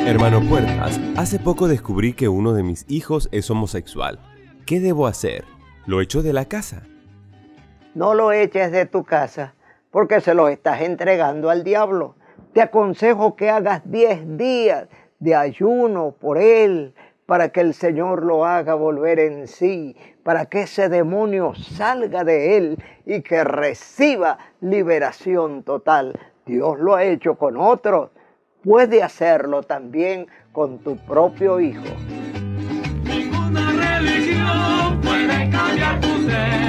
Hermano Puertas, hace poco descubrí que uno de mis hijos es homosexual. ¿Qué debo hacer? ¿Lo echo de la casa? No lo eches de tu casa, porque se lo estás entregando al diablo. Te aconsejo que hagas 10 días de ayuno por él, para que el Señor lo haga volver en sí, para que ese demonio salga de él y que reciba liberación total. Dios lo ha hecho con otros, puede hacerlo también con tu propio hijo. Ninguna religión puede cambiar tu ser.